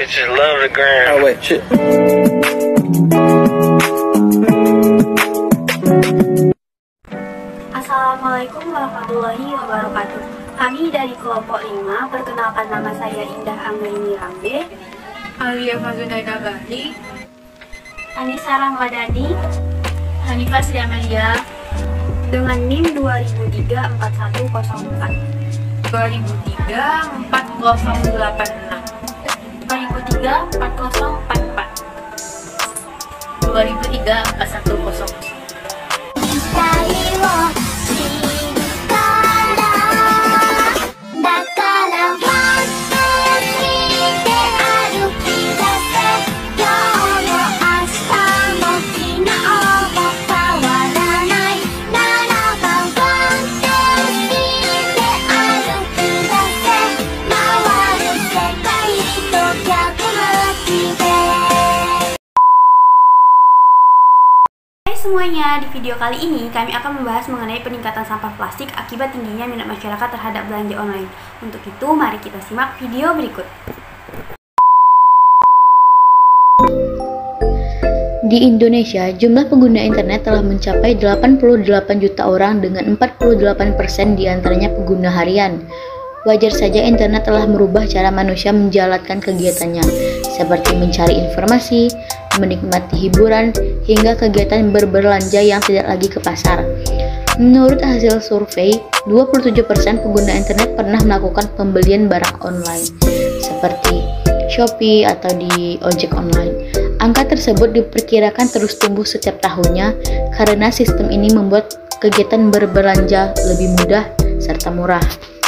Bitches love the gram. Oh wait, shit. Assalamualaikum warahmatullahi wabarakatuh. Kami dari kelompok 5, perkenalkan nama saya Indah Anggraini Rambe, Alia Fazunaida Bali, Anissa Ramadhani, Hanifah Sri Amalia, dengan NIM 2003-4104. 2003 4086, 2003-4044. 2003 4100. Semuanya, di video kali ini kami akan membahas mengenai peningkatan sampah plastik akibat tingginya minat masyarakat terhadap belanja online. Untuk itu, mari kita simak video berikut. Di Indonesia, jumlah pengguna internet telah mencapai 88 juta orang dengan 48% diantaranya pengguna harian. Wajar saja internet telah merubah cara manusia menjalankan kegiatannya, seperti mencari informasi, menikmati hiburan, hingga kegiatan berbelanja yang tidak lagi ke pasar. Menurut hasil survei, 27% pengguna internet pernah melakukan pembelian barang online, seperti Shopee atau di ojek online. Angka tersebut diperkirakan terus tumbuh setiap tahunnya karena sistem ini membuat kegiatan berbelanja lebih mudah serta murah.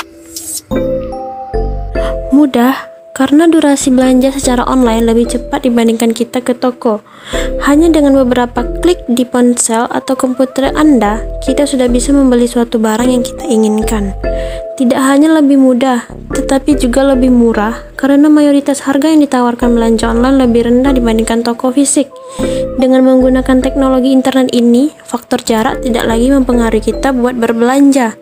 Mudah karena durasi belanja secara online lebih cepat dibandingkan kita ke toko. Hanya dengan beberapa klik di ponsel atau komputer Anda, kita sudah bisa membeli suatu barang yang kita inginkan. Tidak hanya lebih mudah, tetapi juga lebih murah karena mayoritas harga yang ditawarkan belanja online lebih rendah dibandingkan toko fisik. Dengan menggunakan teknologi internet ini, faktor jarak tidak lagi mempengaruhi kita buat berbelanja.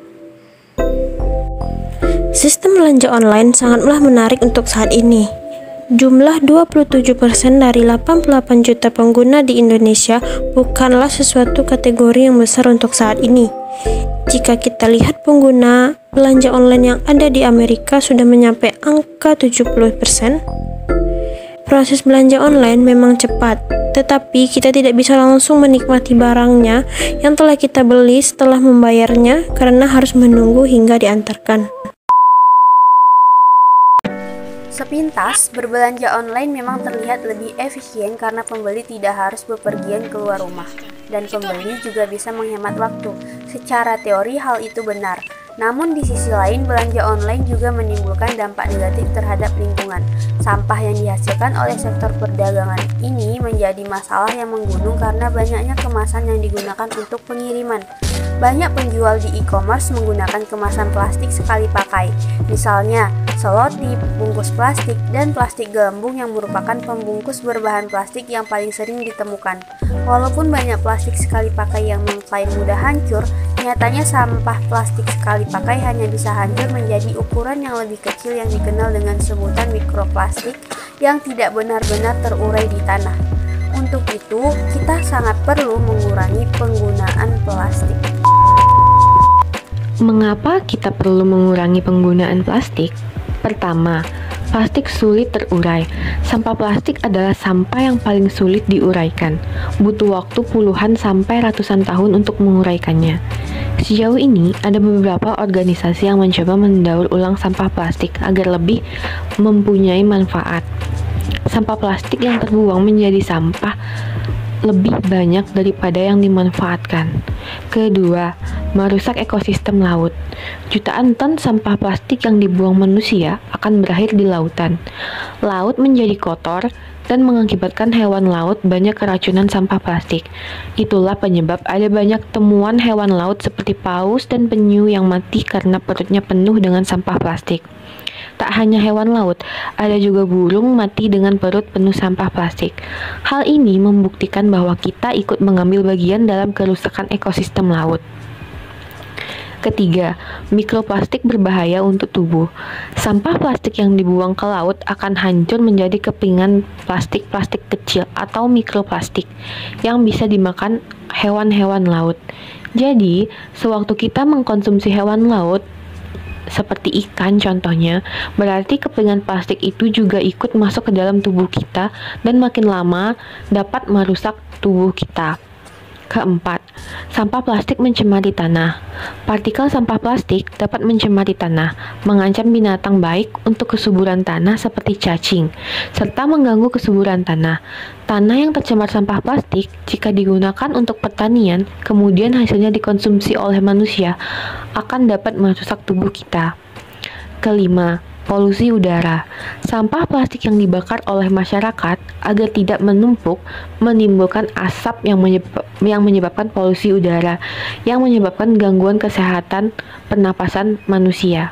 Sistem belanja online sangatlah menarik untuk saat ini. Jumlah 27% dari 88 juta pengguna di Indonesia bukanlah sesuatu kategori yang besar untuk saat ini. Jika kita lihat pengguna belanja online yang ada di Amerika sudah mencapai angka 70%. Proses belanja online memang cepat, tetapi kita tidak bisa langsung menikmati barangnya yang telah kita beli setelah membayarnya karena harus menunggu hingga diantarkan. Sepintas, berbelanja online memang terlihat lebih efisien karena pembeli tidak harus bepergian keluar rumah, dan pembeli juga bisa menghemat waktu. Secara teori hal itu benar, namun di sisi lain belanja online juga menimbulkan dampak negatif terhadap lingkungan. Sampah yang dihasilkan oleh sektor perdagangan ini menjadi masalah yang menggunung karena banyaknya kemasan yang digunakan untuk pengiriman. Banyak penjual di e-commerce menggunakan kemasan plastik sekali pakai, misalnya selotip, bungkus plastik, dan plastik gelembung yang merupakan pembungkus berbahan plastik yang paling sering ditemukan. Walaupun banyak plastik sekali pakai yang mengklaim mudah hancur, nyatanya sampah plastik sekali pakai hanya bisa hancur menjadi ukuran yang lebih kecil yang dikenal dengan sebutan mikroplastik yang tidak benar-benar terurai di tanah. Untuk itu, kita sangat perlu mengurangi penggunaan plastik. Mengapa kita perlu mengurangi penggunaan plastik? Pertama, plastik sulit terurai. Sampah plastik adalah sampah yang paling sulit diuraikan. Butuh waktu puluhan sampai ratusan tahun untuk menguraikannya. Sejauh ini, ada beberapa organisasi yang mencoba mendaur ulang sampah plastik agar lebih mempunyai manfaat. Sampah plastik yang terbuang menjadi sampah lebih banyak daripada yang dimanfaatkan. Kedua, merusak ekosistem laut. Jutaan ton sampah plastik yang dibuang manusia akan berakhir di lautan. Laut menjadi kotor dan mengakibatkan hewan laut banyak keracunan sampah plastik. Itulah penyebab ada banyak temuan hewan laut seperti paus dan penyu yang mati karena perutnya penuh dengan sampah plastik. Tak hanya hewan laut, ada juga burung mati dengan perut penuh sampah plastik. Hal ini membuktikan bahwa kita ikut mengambil bagian dalam kerusakan ekosistem laut. Ketiga, mikroplastik berbahaya untuk tubuh. Sampah plastik yang dibuang ke laut akan hancur menjadi kepingan plastik-plastik kecil atau mikroplastik yang bisa dimakan hewan-hewan laut. Jadi, sewaktu kita mengkonsumsi hewan laut, seperti ikan contohnya, berarti kepingan plastik itu juga ikut masuk ke dalam tubuh kita dan makin lama dapat merusak tubuh kita. Keempat, sampah plastik mencemari tanah. Partikel sampah plastik dapat mencemari tanah, mengancam binatang baik untuk kesuburan tanah seperti cacing, serta mengganggu kesuburan tanah. Tanah yang tercemar sampah plastik, jika digunakan untuk pertanian, kemudian hasilnya dikonsumsi oleh manusia, akan dapat merusak tubuh kita. Kelima, polusi udara. Sampah plastik yang dibakar oleh masyarakat agar tidak menumpuk menimbulkan asap yang menyebabkan polusi udara yang menyebabkan gangguan kesehatan pernapasan manusia.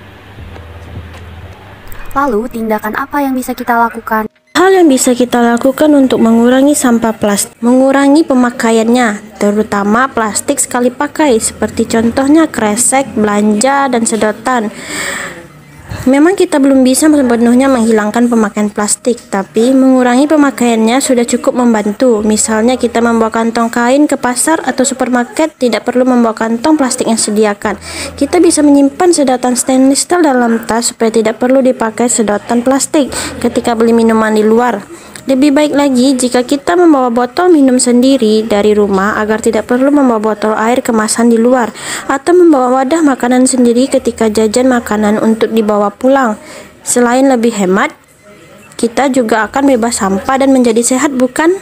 Lalu, tindakan apa yang bisa kita lakukan? Hal yang bisa kita lakukan untuk mengurangi sampah plastik, mengurangi pemakaiannya, terutama plastik sekali pakai, seperti contohnya kresek, belanja, dan sedotan. Memang kita belum bisa sepenuhnya menghilangkan pemakaian plastik, tapi mengurangi pemakaiannya sudah cukup membantu. Misalnya kita membawa kantong kain ke pasar atau supermarket, tidak perlu membawa kantong plastik yang sediakan. Kita bisa menyimpan sedotan stainless steel dalam tas supaya tidak perlu dipakai sedotan plastik ketika beli minuman di luar. Lebih baik lagi jika kita membawa botol minum sendiri dari rumah agar tidak perlu membawa botol air kemasan di luar, atau membawa wadah makanan sendiri ketika jajan makanan untuk dibawa pulang. Selain lebih hemat, kita juga akan bebas sampah dan menjadi sehat, bukan?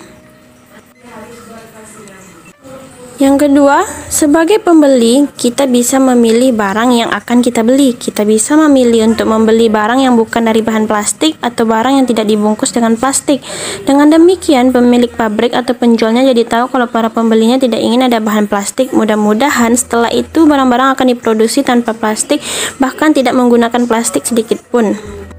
Yang kedua, sebagai pembeli, kita bisa memilih barang yang akan kita beli. Kita bisa memilih untuk membeli barang yang bukan dari bahan plastik atau barang yang tidak dibungkus dengan plastik. Dengan demikian, pemilik pabrik atau penjualnya jadi tahu kalau para pembelinya tidak ingin ada bahan plastik. Mudah-mudahan setelah itu barang-barang akan diproduksi tanpa plastik, bahkan tidak menggunakan plastik sedikit pun.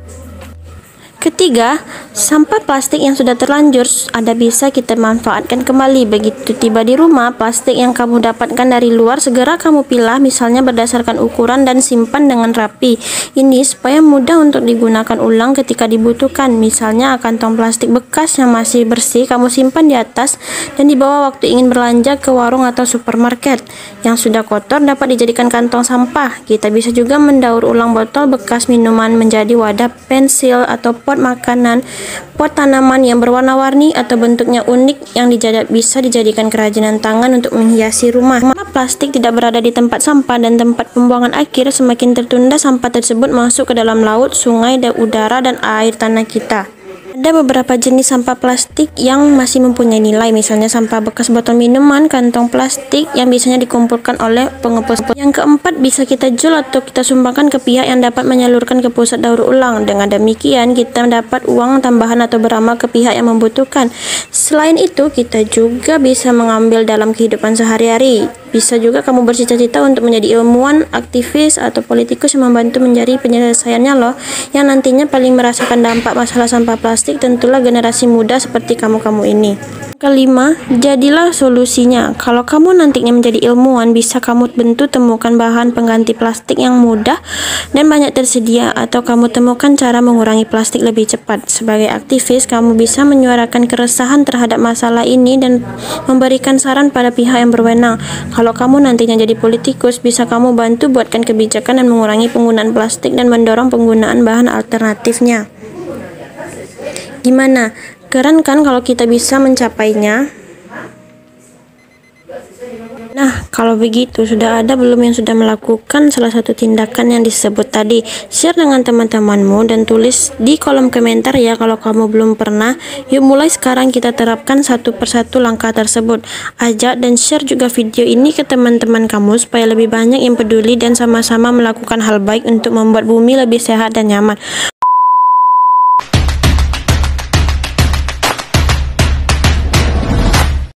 Ketiga, sampah plastik yang sudah terlanjur ada bisa kita manfaatkan kembali. Begitu tiba di rumah, plastik yang kamu dapatkan dari luar segera kamu pilah, misalnya berdasarkan ukuran, dan simpan dengan rapi. Ini supaya mudah untuk digunakan ulang ketika dibutuhkan. Misalnya kantong plastik bekas yang masih bersih kamu simpan di atas dan dibawa waktu ingin belanja ke warung atau supermarket. Yang sudah kotor dapat dijadikan kantong sampah. Kita bisa juga mendaur ulang botol bekas minuman menjadi wadah pensil atau pot makanan, pot tanaman yang berwarna-warni atau bentuknya unik yang bisa dijadikan kerajinan tangan untuk menghiasi rumah. Plastik tidak berada di tempat sampah dan tempat pembuangan akhir, semakin tertunda sampah tersebut masuk ke dalam laut, sungai, udara, dan air tanah kita. Ada beberapa jenis sampah plastik yang masih mempunyai nilai, misalnya sampah bekas botol minuman, kantong plastik yang biasanya dikumpulkan oleh pengepul. Yang keempat, bisa kita jual atau kita sumbangkan ke pihak yang dapat menyalurkan ke pusat daur ulang. Dengan demikian, kita mendapat uang tambahan atau beramal ke pihak yang membutuhkan. Selain itu, kita juga bisa mengambil dalam kehidupan sehari-hari. Bisa juga kamu bercita-cita untuk menjadi ilmuwan, aktivis, atau politikus yang membantu mencari penyelesaiannya loh. Yang nantinya paling merasakan dampak masalah sampah plastik tentulah generasi muda seperti kamu-kamu ini. Kelima, jadilah solusinya. Kalau kamu nantinya menjadi ilmuwan, bisa kamu temukan bahan pengganti plastik yang mudah dan banyak tersedia, atau kamu temukan cara mengurangi plastik lebih cepat. Sebagai aktivis, kamu bisa menyuarakan keresahan terhadap masalah ini dan memberikan saran pada pihak yang berwenang. Kalau kamu nantinya jadi politikus, bisa kamu bantu buatkan kebijakan dan mengurangi penggunaan plastik dan mendorong penggunaan bahan alternatifnya. Gimana? Keren kan kalau kita bisa mencapainya? Nah, kalau begitu, sudah ada belum yang sudah melakukan salah satu tindakan yang disebut tadi? Share dengan teman-temanmu dan tulis di kolom komentar ya kalau kamu belum pernah. Yuk mulai sekarang kita terapkan satu persatu langkah tersebut. Ajak dan share juga video ini ke teman-teman kamu supaya lebih banyak yang peduli dan sama-sama melakukan hal baik untuk membuat bumi lebih sehat dan nyaman.